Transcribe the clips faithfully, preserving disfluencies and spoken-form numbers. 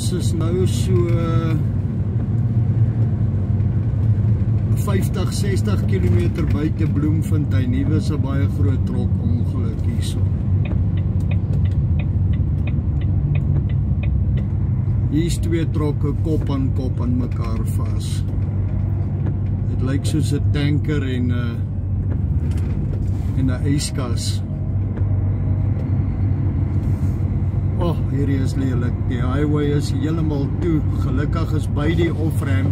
Ons is nou so vyftig, sestig kilometer buite Bloemfontein. Hier was 'n baie groot trok ongeluk hierso. Hier is twee trokke kop aan kop aan mekaar vas. Dit lyk soos 'n tanker en 'n en 'n yskas. Oh, hierdie is lelik. Die highway is heeltemal toe. Gelukkig is by die off-ramp,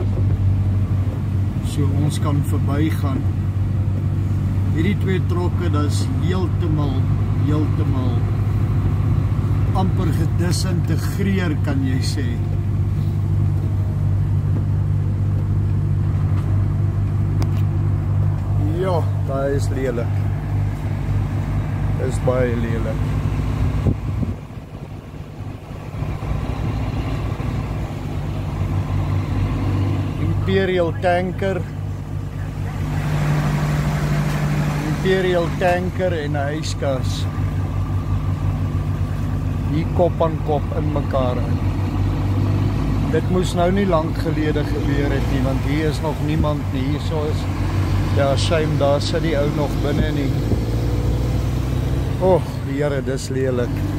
so ons kan verbygaan. Hierdie twee trokke, dat is heeltemal, heeltemal amper gedisintegreer, kan jy sê. Ja, daar is lelik. Dit is baie lelik. Imperial tanker Imperial tanker en 'n yskas. Hier kop aan kop in mekaar in. Dit moes nou nie lank gelede gebeur het nie, want hier is nog niemand nie. Hier so is, ja, shame, daar sit die ou nog binne nie. Oh, die Here, dis lelik.